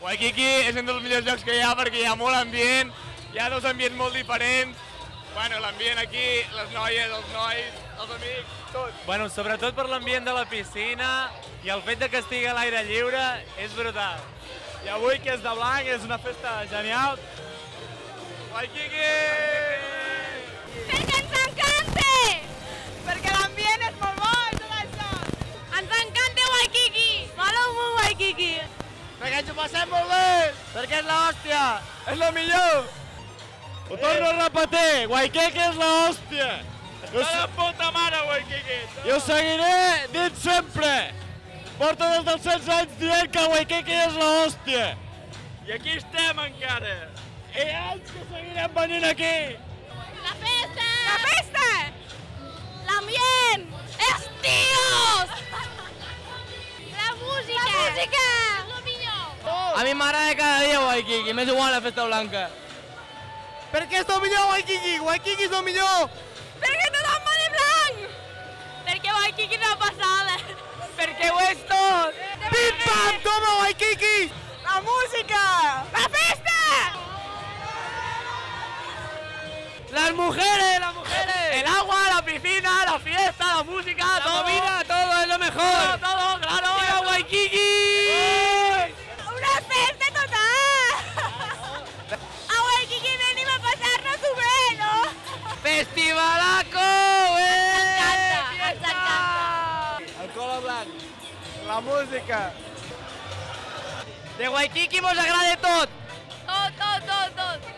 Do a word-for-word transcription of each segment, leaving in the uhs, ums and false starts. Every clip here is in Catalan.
Waikiki és un dels millors llocs que hi ha perquè hi ha molt ambient, hi ha dos ambients molt diferents. Bueno, l'ambient aquí, les noies, els nois, els amics, tot. Bueno, sobretot per l'ambient de la piscina i el fet de que estigui a l'aire lliure és brutal. I avui, que és de blanc, és una festa genial. Waikiki! Perquè ens encanta! Perquè l'ambient és molt bo i tot això. Ens encanta Waikiki! Mola molt Waikiki! Perquè ens ho passem molt bé! Perquè és l'hòstia! És la millor! Ho torno a repetir, Waikiki és l'hòstia! Està de puta mare, Waikiki! I ho seguiré dient sempre! Porto des dels setze anys dient que Waikiki és l'hòstia! I aquí estem encara! I anys que seguirem venint aquí! La festa! La festa! L'ambient! Els tios! La música! La música! És el millor! A mi m'agrada cada dia Waikiki, m'és igual la festa blanca. Per què és el millor, Waikiki? Waikiki és el millor! Perquè tothom va de blanc! Perquè Waikiki és una passada! Perquè ho és tot! Pim pam, toma, Waikiki! La música! La festa! Las mujeres, las mujeres! El agua, la piscina, la fiesta, la música, La todo. comida, todo es lo mejor! Todo, todo, claro. ¡Viva Waikiki! Una festa total! A Waikiki venim a passar-nos-ho bé, no? Festivalaco! Ens encanta, ens encanta! El color blanc, la música. De Waikiki mos agrada tot! Tot, tot, tot, tot!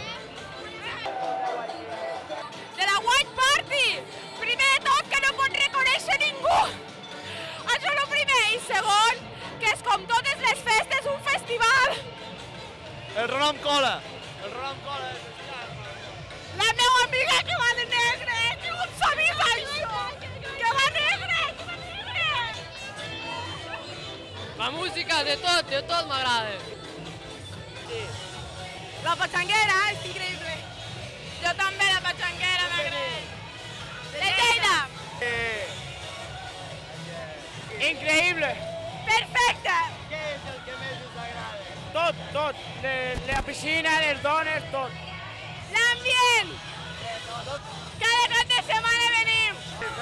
De la White Party! Primer de tot, que no pot reconèixer ningú! Això és el primer. I segon, que és com totes les festes, un festival! El ron amb cola. El ron amb cola. La meva amiga que va de negre! Que ho sabies, això! Que va negre! Que va negre! La música, de tot, de tot m'agrada. La patxanguera és increïble! Jo també, la patxanguera m'agrada! De Lleida! Increïble. Perfecte! Què és el que més us agrada? Tot, tot. De, la piscina, les dones, tot. L'ambient! Cada cap de setmana venim!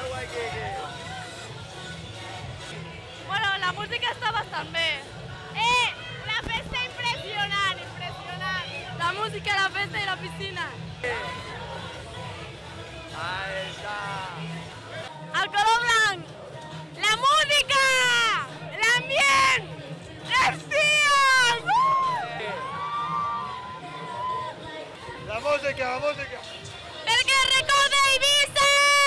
Bueno, la música està bastant bé. Eh! La festa impressionant, impressionant! La música, la festa i la piscina. Ahí està. El color blanc! La música! L'ambient! Els tios! Uh! La música, la música. Perquè recorda Eivissa!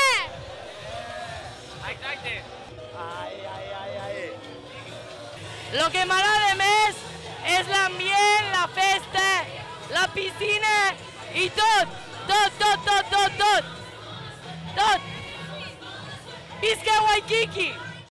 Exacte. Ai, ai, ai, ai. Lo que m'agrada més és l'ambient, la festa, la piscina i tot, tot, tot, tot, tot, tot. Tot! Visca Waikiki!